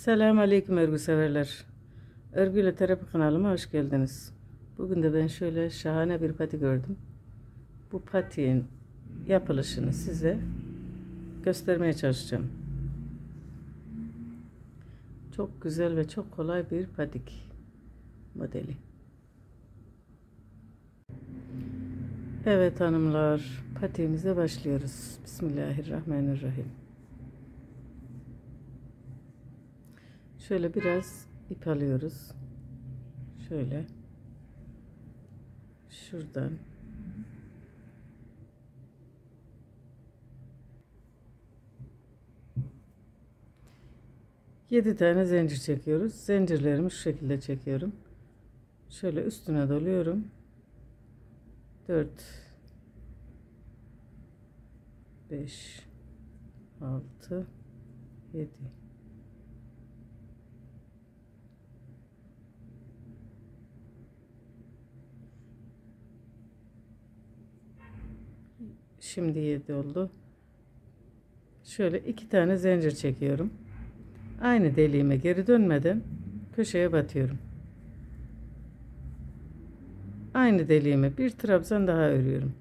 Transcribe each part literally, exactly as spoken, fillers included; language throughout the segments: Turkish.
Selamun Aleyküm örgü severler. Örgüyle Terapi kanalıma hoş geldiniz. Bugün de ben şöyle şahane bir pati gördüm. Bu patiğin yapılışını size göstermeye çalışacağım. Çok güzel ve çok kolay bir patik modeli. Evet hanımlar, patiğimize başlıyoruz. Bismillahirrahmanirrahim. Şöyle biraz ip alıyoruz. Şöyle. Şuradan. yedi tane zincir çekiyoruz. Zincirlerimi şu şekilde çekiyorum. Şöyle üstüne doluyorum. dört beş altı yedi. Şimdi yedi oldu. Şöyle iki tane zincir çekiyorum. Aynı deliğime geri dönmeden köşeye batıyorum. Aynı deliğime bir trabzan daha örüyorum.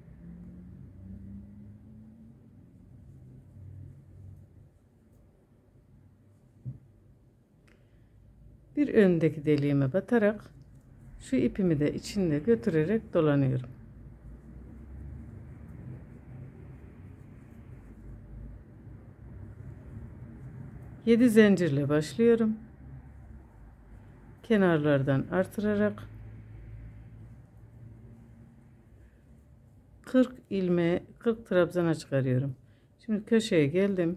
Bir öndeki deliğime batarak şu ipimi de içinde götürerek dolanıyorum. yedi zincirle başlıyorum. Kenarlardan artırarak kırk ilmeğe kırk trabzana çıkarıyorum. Şimdi köşeye geldim.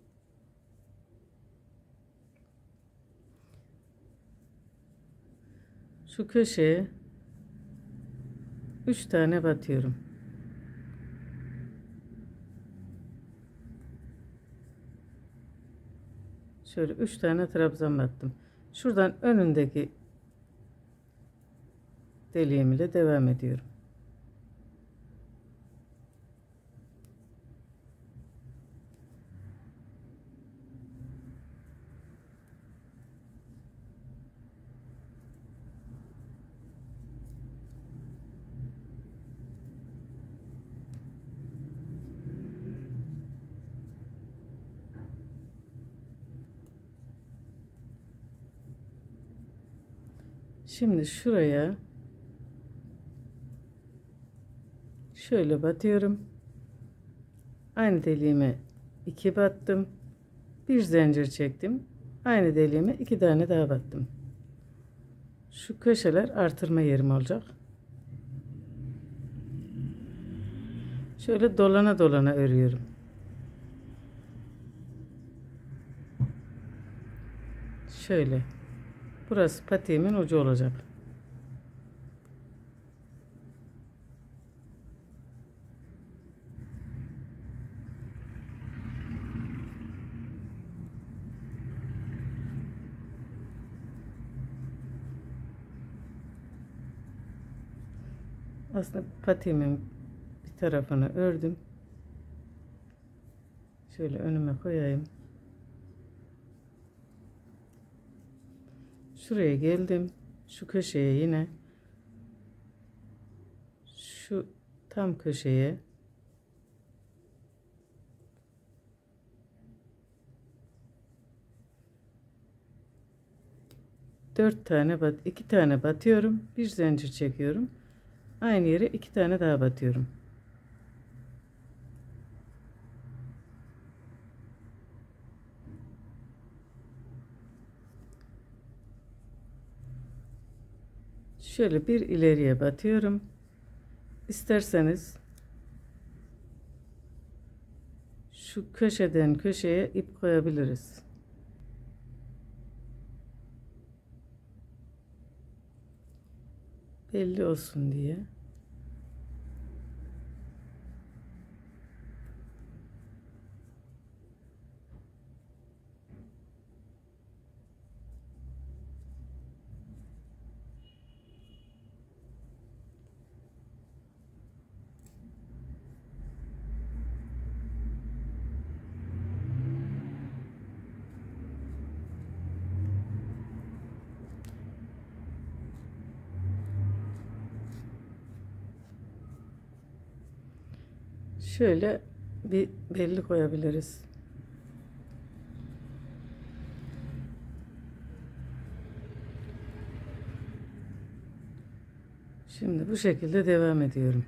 Şu köşeye üç tane batıyorum. Şöyle üç tane trabzan battım. Şuradan önündeki deliğim ile devam ediyorum. Şimdi şuraya şöyle batıyorum. Aynı deliğime iki battım. Bir zincir çektim. Aynı deliğime iki tane daha battım. Şu köşeler artırma yerim olacak. Şöyle dolana dolana örüyorum. Şöyle. Burası patiğimin ucu olacak. Aslında patiğimin bir tarafını ördüm. Şöyle önüme koyayım. Şuraya geldim. Şu köşeye yine şu tam köşeye dört tane bat, iki tane batıyorum. Bir zincir çekiyorum. Aynı yere iki tane daha batıyorum. Şöyle bir ileriye batıyorum. İsterseniz şu köşeden köşeye ip koyabiliriz. Belli olsun diye. Şöyle bir belli koyabiliriz. Şimdi bu şekilde devam ediyorum.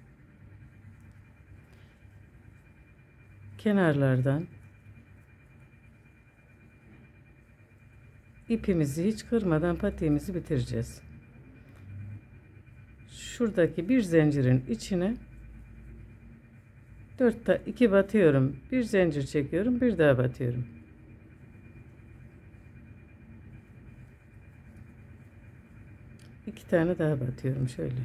Kenarlardan ipimizi hiç kırmadan patiğimizi bitireceğiz. Şuradaki bir zincirin içine dört iki batıyorum. Bir zincir çekiyorum, bir daha batıyorum. İki tane daha batıyorum şöyle.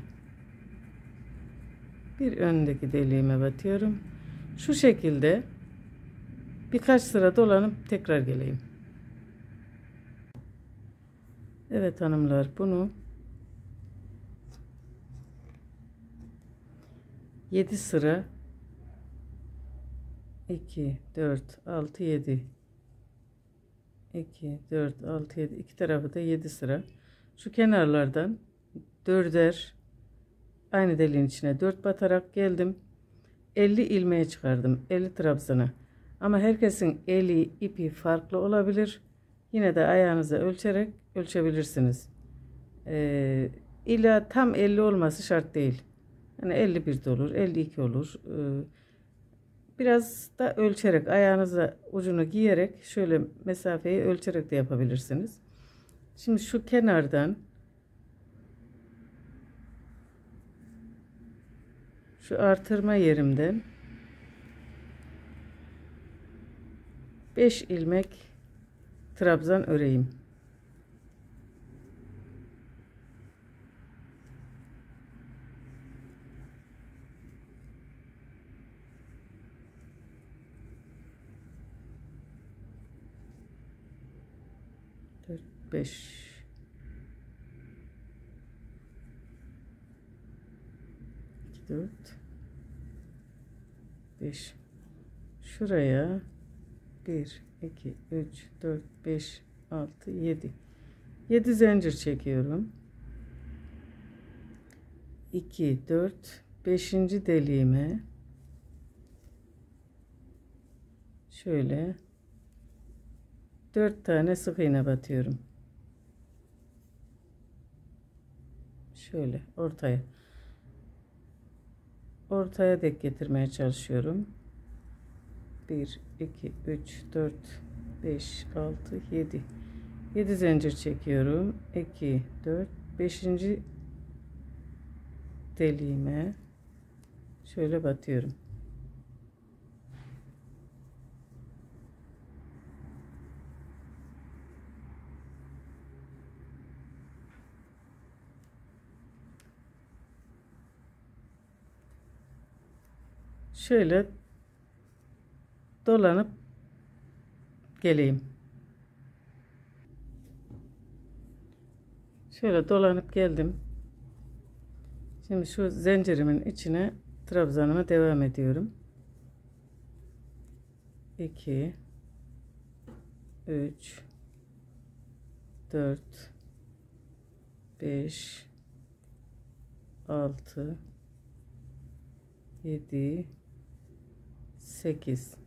Bir öndeki deliğime batıyorum. Şu şekilde birkaç sıra dolanıp tekrar geleyim. Evet hanımlar, bunu yedi sıra iki, dört, altı, yedi iki, dört, altı, yedi iki tarafı da yedi sıra. Şu kenarlardan dörder aynı deliğin içine dört batarak geldim. elli ilmeğe çıkardım. elli trabzana. Ama herkesin eli ipi farklı olabilir. Yine de ayağınıza ölçerek ölçebilirsiniz. Ee, illa tam elli olması şart değil. Yani elli bir de olur, elli iki olur. Ee, biraz da ölçerek ayağınıza ucunu giyerek şöyle mesafeyi ölçerek de yapabilirsiniz. Şimdi şu kenardan şu artırma yerimden beş ilmek trabzan öreyim. dört, beş. iki, dört, beş. Şuraya bir, iki, üç, dört, beş, altı, yedi. yedi zincir çekiyorum. iki, dört, beşinci deliğime şöyle dört tane sık iğne batıyorum. Şöyle ortaya. Ortaya dek getirmeye çalışıyorum. bir, iki, üç, dört, beş, altı, yedi. yedi zincir çekiyorum. iki, dört, beşinci deliğime şöyle batıyorum. Şöyle dolanıp geleyim. Şöyle dolanıp geldim. Şimdi şu zincirimin içine trabzanıma devam ediyorum. iki, üç, dört, beş, altı, yedi, sekiz.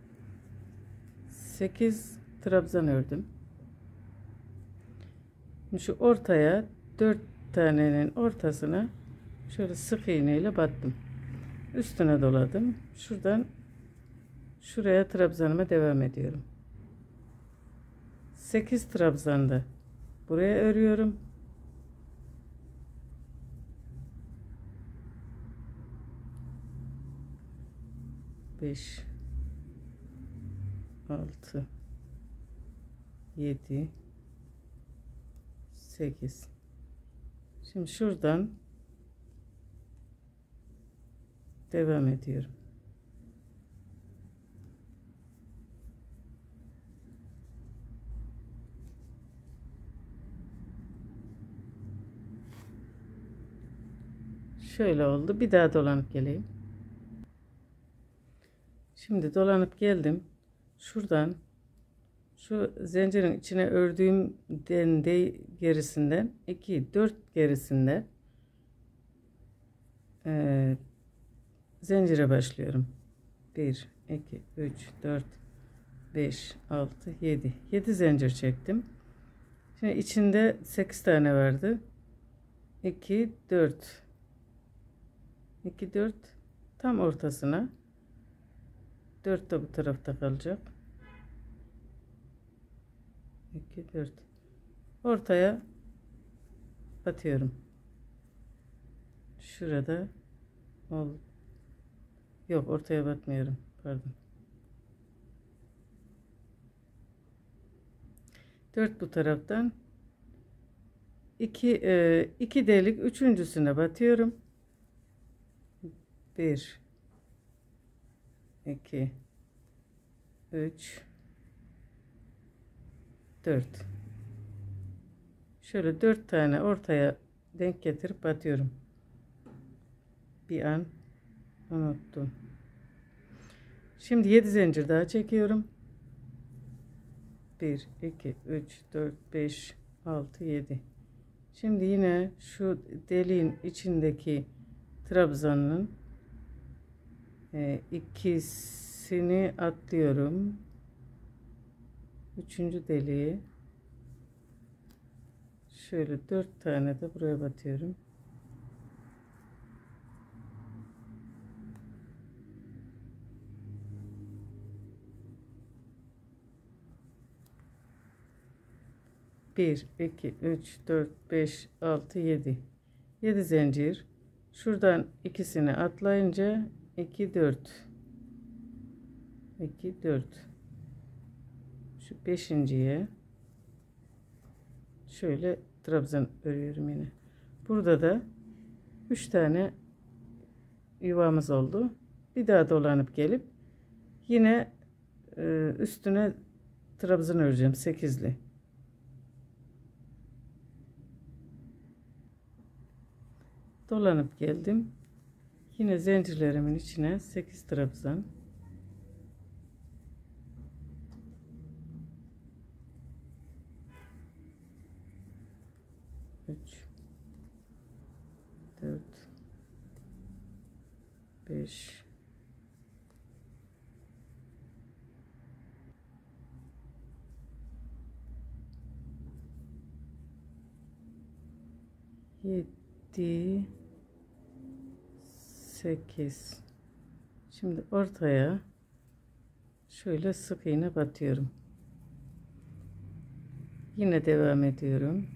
sekiz trabzan ördüm. Şimdi şu ortaya dört tanenin ortasına şöyle sık iğne ile battım. Üstüne doladım. Şuradan şuraya trabzanıma devam ediyorum. sekiz trabzanda buraya örüyorum. beş, altı, yedi, sekiz. Şimdi şuradan devam ediyorum. Şöyle oldu. Bir daha dolanıp geleyim. Şimdi dolanıp geldim. Şuradan şu zincirin içine ördüğüm dende gerisinden iki, dört gerisinde e, zincire başlıyorum. bir iki üç dört beş altı yedi. yedi zincir çektim. Şimdi içinde sekiz tane vardı. iki dört iki dört tam ortasına, dört de bu tarafta kalacak. iki dört ortaya batıyorum. Şurada ol. Yok, ortaya batmıyorum. Pardon. dört bu taraftan. iki iki delik üçüncüsüne batıyorum. bir iki üç dört. Şöyle dört tane ortaya denk getirip batıyorum. Bir an unuttum. Şimdi yedi zincir daha çekiyorum. bir iki üç dört beş altı yedi. Şimdi yine şu deliğin içindeki trabzanın e, ikisini atlıyorum. Üçüncü deliği şöyle dört tane de buraya batıyorum. bir iki üç dört beş altı yedi. yedi zincir. Şuradan ikisini atlayınca iki dört iki dört. Şu beşinciye şöyle trabzan örüyorum yine. Burada da üç tane yuvamız oldu. Bir daha dolanıp gelip yine e, üstüne trabzan öreceğim, sekizli. Dolanıp geldim. Yine zincirlerimin içine sekiz trabzan. üç dört beş yedi sekiz. Şimdi ortaya şöyle sık iğne batıyorum. Yine devam ediyorum.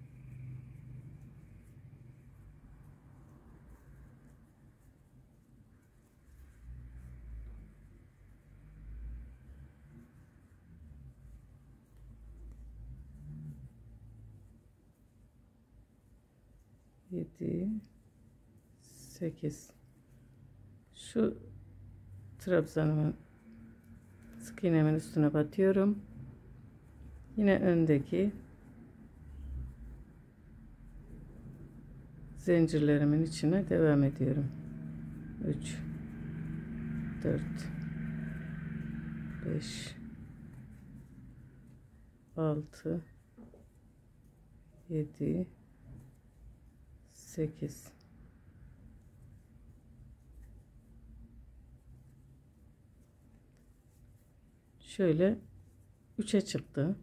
yedi sekiz. Şu trabzanımın sık iğnemin üstüne batıyorum. Yine öndeki zincirlerimin içine devam ediyorum. üç dört beş altı yedi sekiz. Şöyle üçe çıktı.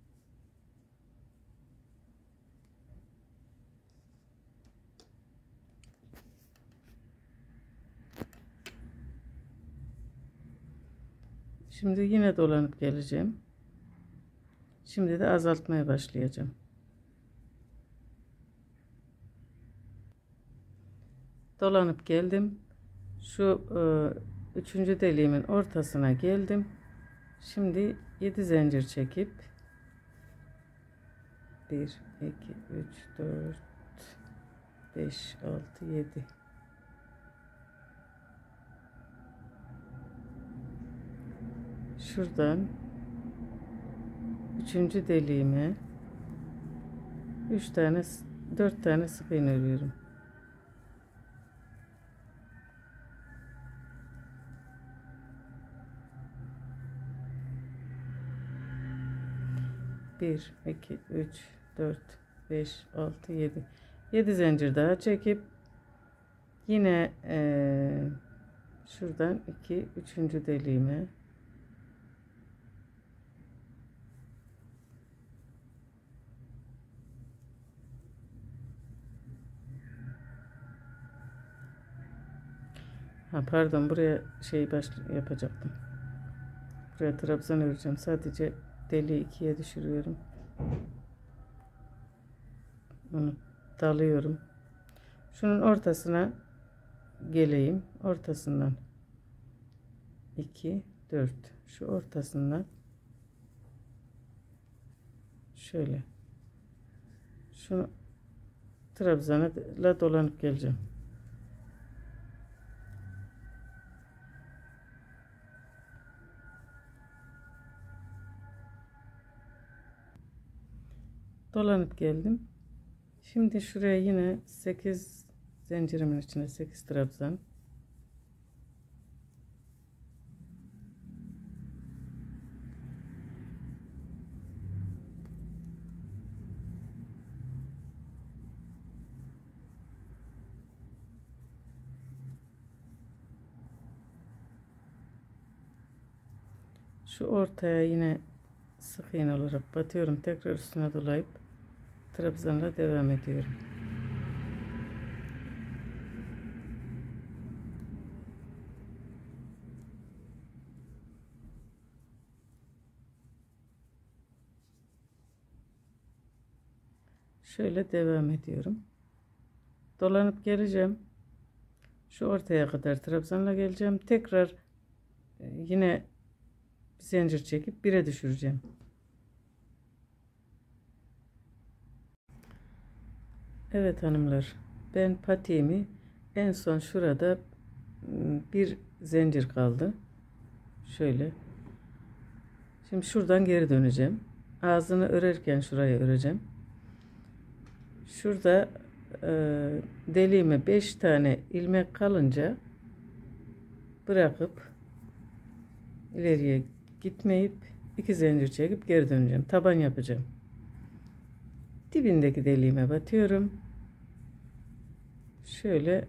Şimdi yine dolanıp geleceğim. Şimdi de azaltmaya başlayacağım. Dolanıp geldim. Şu e, üçüncü deliğimin ortasına geldim. Şimdi yedi zincir çekip bir iki üç dört beş altı yedi. Şuradan üçüncü deliğime üç tane dört tane sık iğne örüyorum. bir iki üç dört beş altı yedi. yedi zincir daha çekip yine e, Şuradan iki üçüncü deliğime ha pardon, buraya şey baş yapacaktım. Buraya trabzan öreceğim. Sadece deliği ikiye düşürüyorum. Bunu dalıyorum. Şunun ortasına geleyim. Ortasından iki dört, şu ortasından şöyle şunu trabzanla dolanıp geleceğim. Dolanıp geldim. Şimdi şuraya yine sekiz zincirimin içine sekiz trabzan. Şu ortaya yine sık iğne olarak batıyorum. Tekrar üstüne dolayıp trabzanla devam ediyorum. Şöyle devam ediyorum. Dolanıp geleceğim. Şu ortaya kadar trabzanla geleceğim. Tekrar yine bir zincir çekip bire düşüreceğim. Evet hanımlar, ben patiğimi en son şurada bir zincir kaldı. Şöyle. Şimdi şuradan geri döneceğim. Ağzını örerken şuraya öreceğim. Şurada e, deliğime beş tane ilmek kalınca bırakıp ileriye gitmeyip iki zincir çekip geri döneceğim. Taban yapacağım. Dibindeki deliğime batıyorum. Şöyle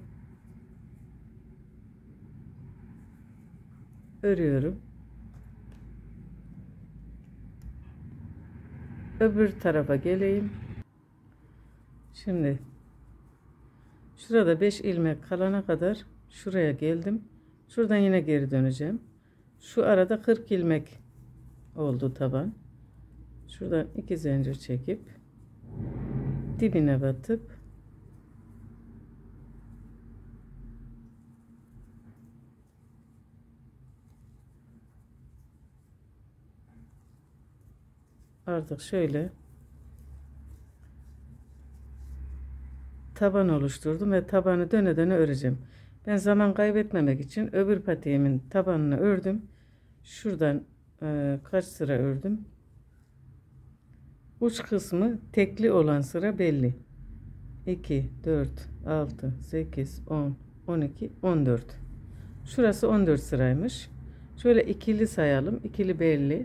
örüyorum. Öbür tarafa geleyim. Şimdi şurada beş ilmek kalana kadar şuraya geldim. Şuradan yine geri döneceğim. Şu arada kırk ilmek oldu taban. Şuradan iki zincir çekip dibine batıp artık şöyle taban oluşturdum ve tabanı döne döne öreceğim. Ben zaman kaybetmemek için öbür patiğimin tabanını ördüm. Şuradan e, kaç sıra ördüm? Uç kısmı tekli olan sıra belli. iki, dört, altı, sekiz, on, on iki, on dört. Şurası on dört sıraymış. Şöyle ikili sayalım. İkili belli.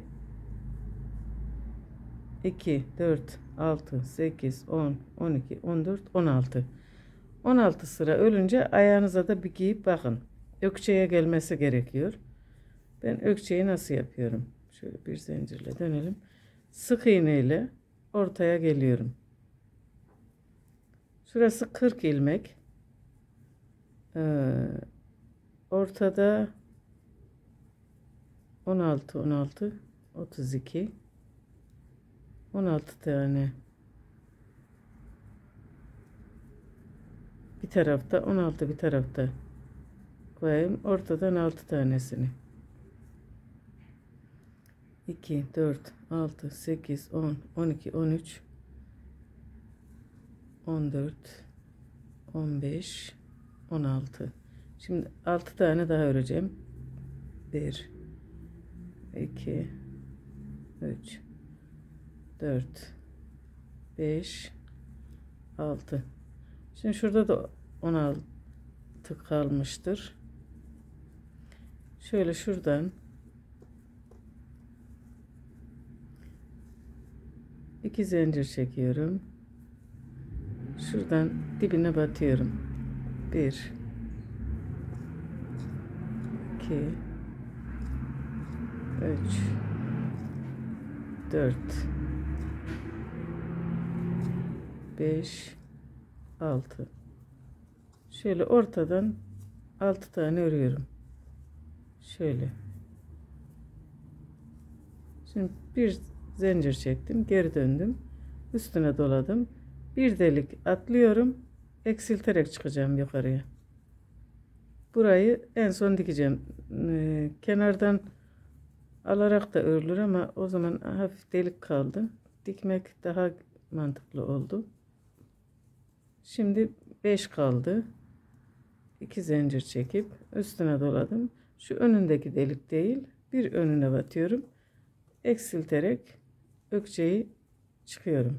iki, dört, altı, sekiz, on, on iki, on dört, on altı. on altı sıra ölünce ayağınıza da bir giyip bakın. Ökçeye gelmesi gerekiyor. Ben ökçeyi nasıl yapıyorum? Şöyle bir zincirle dönelim. Sık iğne ile ortaya geliyorum. Şurası kırk ilmek. Ee, ortada on altı, on altı, otuz iki. on altı tane. Bir tarafta on altı, bir tarafta koyayım. Ortadan altı tanesini. iki, dört, altı, sekiz, on, on iki, on üç, on dört, on beş, on altı. Şimdi altı tane daha öreceğim. bir, iki, üç, dört, beş, altı. Şimdi şurada da on altı kalmıştır. Şöyle şuradan iki zincir çekiyorum. Şuradan dibine batıyorum. bir, iki, üç, dört, beş, altı. Şöyle ortadan altı tane örüyorum. Şöyle. Şimdi bir zincir çektim, geri döndüm. Üstüne doladım. Bir delik atlıyorum. Eksilterek çıkacağım yukarıya. Burayı en son dikeceğim. Ee, kenardan alarak da örülür ama o zaman hafif delik kaldı. Dikmek daha mantıklı oldu. Şimdi beş kaldı. iki zincir çekip üstüne doladım. Şu önündeki delik değil, bir önüne batıyorum. Eksilterek ökçeyi çıkıyorum.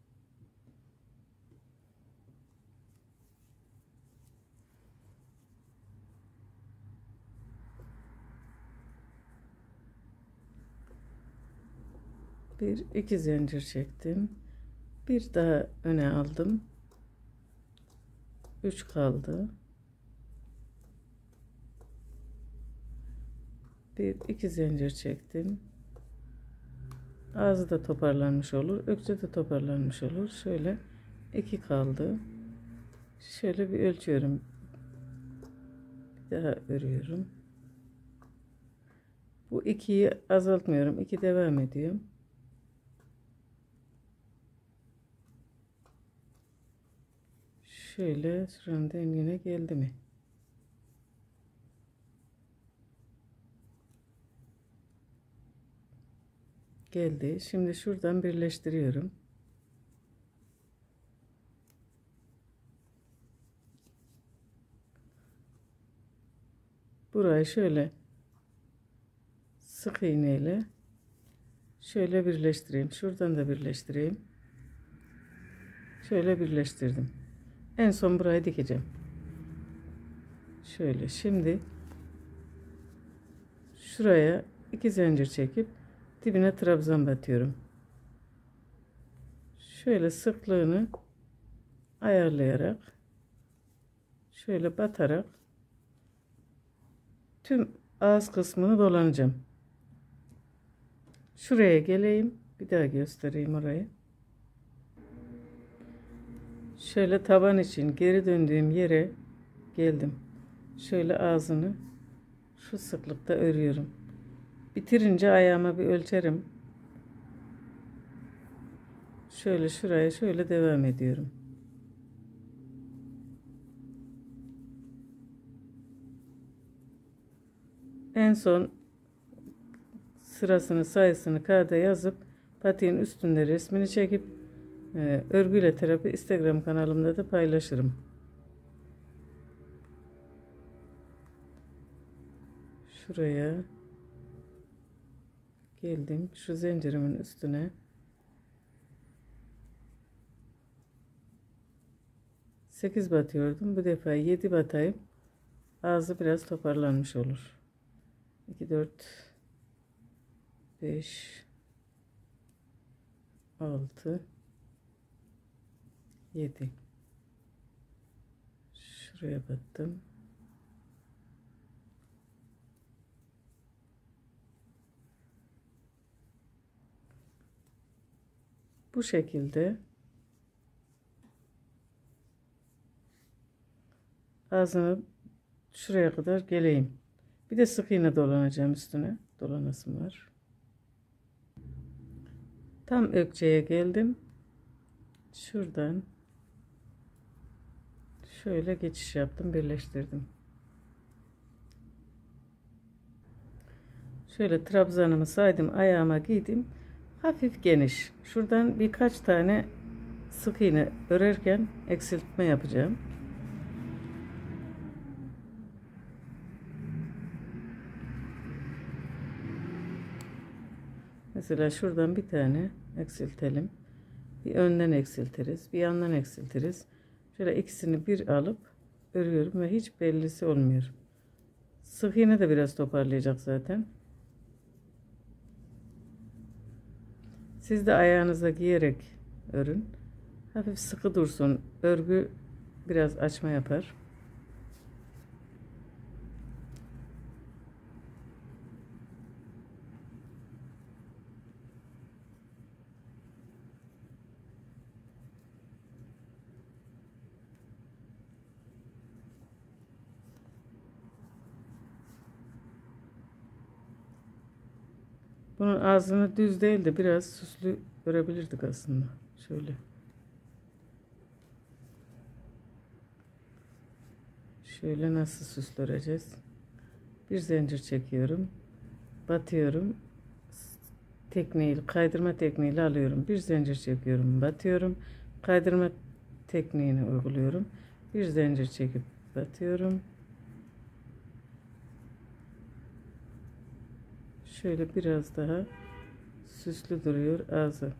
Bir iki zincir çektim. Bir daha öne aldım. üç kaldı. Bir iki zincir çektim. Ağzı da toparlanmış olur. Ökçe de toparlanmış olur. Şöyle iki kaldı. Şöyle bir ölçüyorum. Bir daha örüyorum. Bu ikiyi azaltmıyorum. iki devam ediyorum. Şöyle şuranın dengine geldi mi? Geldi. Şimdi şuradan birleştiriyorum. Burayı şöyle sık iğneyle şöyle birleştireyim. Şuradan da birleştireyim. Şöyle birleştirdim. En son burayı dikeceğim. Şöyle şimdi şuraya iki zincir çekip dibine trabzan batıyorum. Şöyle sıklığını ayarlayarak şöyle batarak tüm ağız kısmını dolanacağım. Şuraya geleyim. Bir daha göstereyim orayı. Şöyle taban için geri döndüğüm yere geldim. Şöyle ağzını şu sıklıkta örüyorum. Bitirince ayağıma bir ölçerim. Şöyle şuraya şöyle devam ediyorum. En son sırasını, sayısını kağıda yazıp patiğin üstünde resmini çekip e, örgüyle terapi Instagram kanalımda da paylaşırım. Şuraya geldim. Şu zincirimin üstüne sekiz batıyordum. Bu defa yedi batayım. Ağzı biraz toparlanmış olur. iki, dört, beş, altı, yedi. Şuraya battım. Bu şekilde ağzını şuraya kadar geleyim. Bir de sık iğne dolanacağım üstüne. Dolanasım var. Tam ökçeye geldim. Şuradan şöyle geçiş yaptım, birleştirdim. Şöyle trabzanımı saydım, ayağıma giydim. Hafif geniş. Şuradan birkaç tane sık iğne örerken eksiltme yapacağım. Mesela şuradan bir tane eksiltelim. Bir önden eksiltiriz, bir yandan eksiltiriz. Şöyle ikisini bir alıp örüyorum ve hiç bellisi olmuyor. Sık iğne de biraz toparlayacak zaten. Siz de ayağınıza giyerek örün. Hafif sıkı dursun. Örgü biraz açma yapar. Bunun ağzını düz değil de biraz süslü görebilirdik aslında. Şöyle. Şöyle nasıl süsleyeceğiz? Bir zincir çekiyorum. Batıyorum. Tekniğiyle, kaydırma tekniğiyle alıyorum. Bir zincir çekiyorum. Batıyorum. Kaydırma tekniğini uyguluyorum. Bir zincir çekip batıyorum. Şöyle biraz daha süslü duruyor ağzı.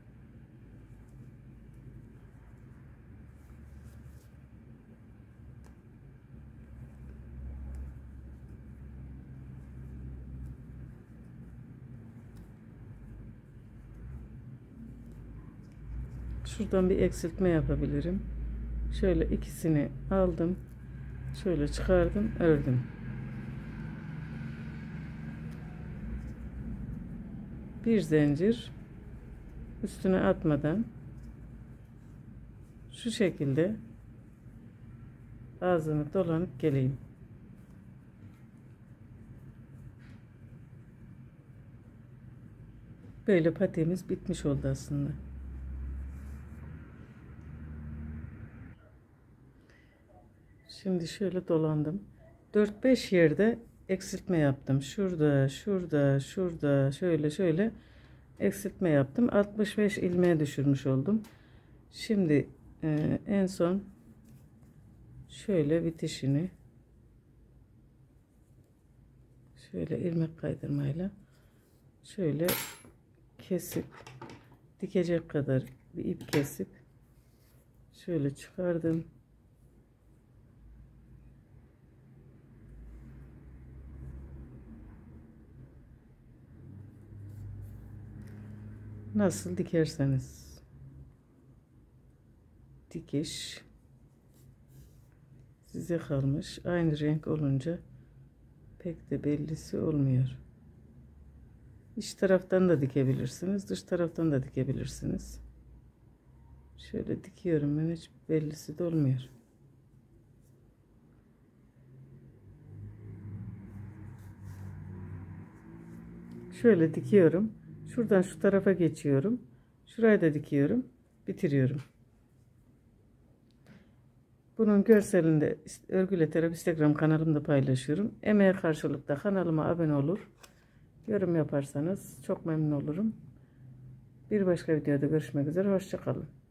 Şuradan bir eksiltme yapabilirim. Şöyle ikisini aldım. Şöyle çıkardım, ördüm. Bir zincir üstüne atmadan şu şekilde ağzını dolanıp geleyim. Böyle patiğimiz bitmiş oldu aslında. Şimdi şöyle dolandım. dört beş yerde eksiltme yaptım. Şurada, şurada, şurada, şöyle şöyle eksiltme yaptım. altmış beş ilmeğe düşürmüş oldum. Şimdi e, en son şöyle bitişini şöyle ilmek kaydırmayla şöyle kesip dikecek kadar bir ip kesip şöyle çıkardım. Nasıl dikerseniz dikiş size kalmış. Aynı renk olunca pek de bellisi olmuyor. İç taraftan da dikebilirsiniz, dış taraftan da dikebilirsiniz. Şöyle dikiyorum ben, hiç bellisi de olmuyor. Şöyle dikiyorum. Şuradan şu tarafa geçiyorum. Şuraya da dikiyorum. Bitiriyorum. Bunun görselinde örgüyle terapi Instagram kanalımda paylaşıyorum. Emeğe karşılık da kanalıma abone olur. Yorum yaparsanız çok memnun olurum. Bir başka videoda görüşmek üzere. Hoşça kalın.